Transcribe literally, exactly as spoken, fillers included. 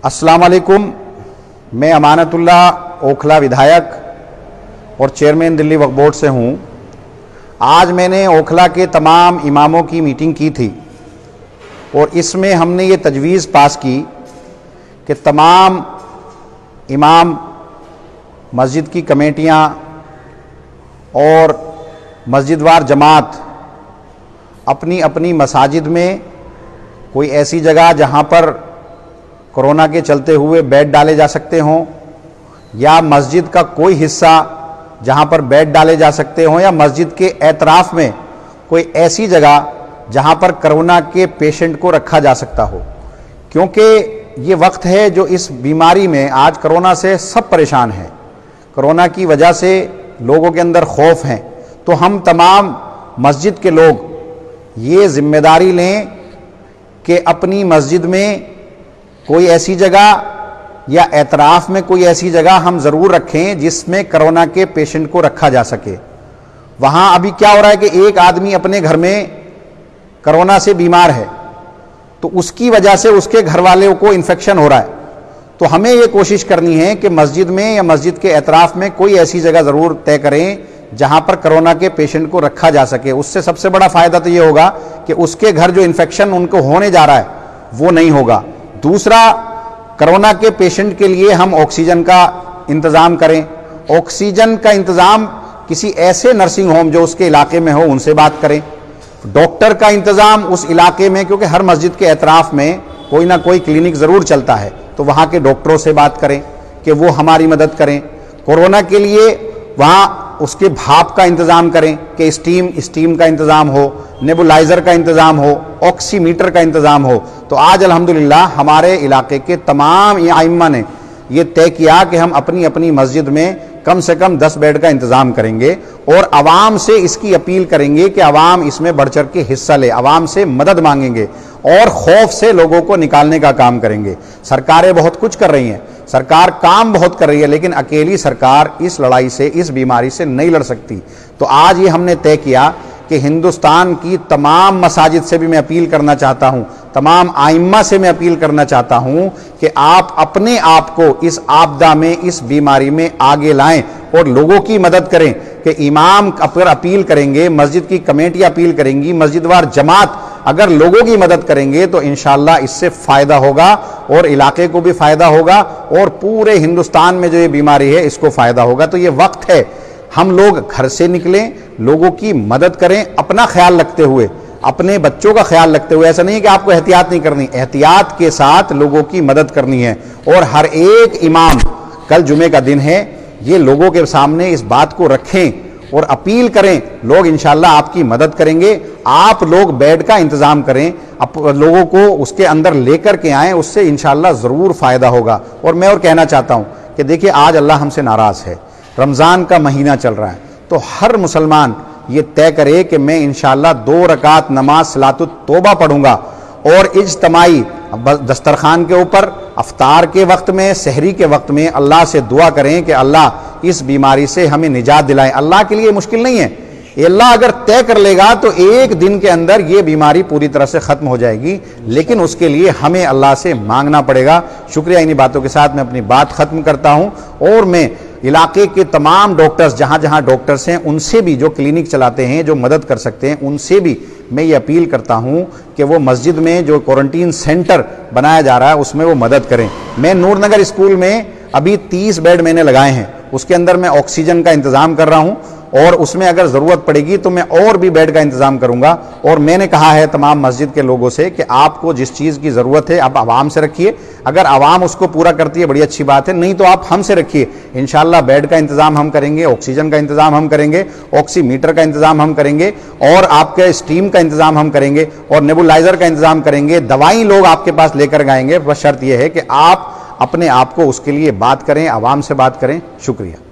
अस्सलाम वालेकुम। मैं अमानतुल्ला ओखला विधायक और चेयरमैन दिल्ली वक्फ बोर्ड से हूँ। आज मैंने ओखला के तमाम इमामों की मीटिंग की थी और इसमें हमने ये तजवीज़ पास की कि तमाम इमाम, मस्जिद की कमेटियाँ और मस्जिदवार जमात अपनी अपनी मसाजिद में कोई ऐसी जगह जहाँ पर कोरोना के चलते हुए बेड डाले जा सकते हों, या मस्जिद का कोई हिस्सा जहाँ पर बेड डाले जा सकते हों, या मस्जिद के एतराफ़ में कोई ऐसी जगह जहाँ पर कोरोना के पेशेंट को रखा जा सकता हो। क्योंकि ये वक्त है जो इस बीमारी में, आज कोरोना से सब परेशान हैं, कोरोना की वजह से लोगों के अंदर खौफ हैं। तो हम तमाम मस्जिद के लोग ये जिम्मेदारी लें कि अपनी मस्जिद में कोई ऐसी जगह या एतराफ़ में कोई ऐसी जगह हम ज़रूर रखें जिसमें कोरोना के पेशेंट को रखा जा सके। वहाँ अभी क्या हो रहा है कि एक आदमी अपने घर में कोरोना से बीमार है तो उसकी वजह से उसके घर वालों को इन्फेक्शन हो रहा है। तो हमें ये कोशिश करनी है कि मस्जिद में या मस्जिद के एतराफ़ में कोई ऐसी जगह ज़रूर तय करें जहाँ पर कोरोना के पेशेंट को रखा जा सके। उससे सबसे बड़ा फ़ायदा तो ये होगा कि उसके घर जो इन्फेक्शन उनको होने जा रहा है वो नहीं होगा। दूसरा, कोरोना के पेशेंट के लिए हम ऑक्सीजन का इंतज़ाम करें। ऑक्सीजन का इंतज़ाम किसी ऐसे नर्सिंग होम जो उसके इलाके में हो उनसे बात करें। डॉक्टर का इंतज़ाम उस इलाके में, क्योंकि हर मस्जिद के एतराफ़ में कोई ना कोई क्लिनिक ज़रूर चलता है, तो वहाँ के डॉक्टरों से बात करें कि वो हमारी मदद करें। कोरोना के लिए वहाँ उसके भाप का इंतज़ाम करें कि स्टीम स्टीम का इंतज़ाम हो, नेबुलाइज़र का इंतज़ाम हो, ऑक्सीमीटर का इंतज़ाम हो। तो आज अल्हम्दुलिल्लाह हमारे इलाके के तमाम आइम्मा ने ये तय किया कि हम अपनी अपनी मस्जिद में कम से कम दस बेड का इंतज़ाम करेंगे और आवाम से इसकी अपील करेंगे कि आवाम इसमें बढ़ चढ़ के हिस्सा ले, आवाम से मदद मांगेंगे और खौफ से लोगों को निकालने का काम करेंगे। सरकारें बहुत कुछ कर रही हैं, सरकार काम बहुत कर रही है, लेकिन अकेली सरकार इस लड़ाई से, इस बीमारी से नहीं लड़ सकती। तो आज ये हमने तय किया कि हिंदुस्तान की तमाम मसाजिद से भी मैं अपील करना चाहता हूँ, तमाम आइम्मा से मैं अपील करना चाहता हूँ कि आप अपने आप को इस आपदा में, इस बीमारी में आगे लाएं और लोगों की मदद करें। कि इमाम अगर अपील करेंगे, मस्जिद की कमेटी अपील करेंगी, मस्जिदवार जमात अगर लोगों की मदद करेंगे तो इंशाअल्लाह इससे फ़ायदा होगा और इलाके को भी फ़ायदा होगा और पूरे हिंदुस्तान में जो ये बीमारी है इसको फ़ायदा होगा। तो ये वक्त है हम लोग घर से निकलें, लोगों की मदद करें, अपना ख्याल रखते हुए, अपने बच्चों का ख्याल रखते हुए। ऐसा नहीं कि आपको एहतियात नहीं करनी, एहतियात के साथ लोगों की मदद करनी है। और हर एक इमाम, कल जुमे का दिन है, ये लोगों के सामने इस बात को रखें और अपील करें, लोग इंशाअल्लाह आपकी मदद करेंगे। आप लोग बेड का इंतज़ाम करें, आप लोगों को उसके अंदर लेकर के आएँ, उससे इंशाअल्लाह ज़रूर फ़ायदा होगा। और मैं और कहना चाहता हूँ कि देखिए आज अल्लाह हमसे नाराज़ है, रमज़ान का महीना चल रहा है, तो हर मुसलमान ये तय करे कि मैं इंशाअल्लाह दो रकात नमाज सलातुत तौबा पढ़ूंगा और इज्तमाई दस्तरखान के ऊपर अफ्तार के वक्त में, सहरी के वक्त में अल्लाह से दुआ करें कि अल्लाह इस बीमारी से हमें निजात दिलाएं। अल्लाह के लिए मुश्किल नहीं है, अल्लाह अगर तय कर लेगा तो एक दिन के अंदर ये बीमारी पूरी तरह से ख़त्म हो जाएगी, लेकिन उसके लिए हमें अल्लाह से मांगना पड़ेगा। शुक्रिया। इन्हीं बातों के साथ मैं अपनी बात ख़त्म करता हूँ और मैं इलाके के तमाम डॉक्टर्स, जहाँ जहाँ डॉक्टर्स हैं, उनसे भी, जो क्लिनिक चलाते हैं, जो मदद कर सकते हैं, उनसे भी मैं ये अपील करता हूँ कि वो मस्जिद में जो क्वारंटीन सेंटर बनाया जा रहा है उसमें वो मदद करें। मैं नूरनगर स्कूल में अभी तीस बेड मैंने लगाए हैं, उसके अंदर मैं ऑक्सीजन का इंतज़ाम कर रहा हूँ और उसमें अगर ज़रूरत पड़ेगी तो मैं और भी बेड का इंतज़ाम करूँगा। और मैंने कहा है तमाम मस्जिद के लोगों से कि आपको जिस चीज़ की ज़रूरत है आप आवाम से रखिए, अगर आवाम उसको पूरा करती है बड़ी अच्छी बात है, नहीं तो आप हमसे रखिए। इंशाअल्लाह बेड का इंतज़ाम हम करेंगे, ऑक्सीजन का इंतज़ाम हम करेंगे, ऑक्सीमीटर का इंतज़ाम हम करेंगे और आपके स्टीम का इंतज़ाम हम करेंगे और नेबुलाइज़र का इंतज़ाम करेंगे। दवाई लोग आपके पास लेकर आएंगे, बस शर्त यह है कि आप अपने आप को उसके लिए बात करें, आवाम से बात करें। शुक्रिया।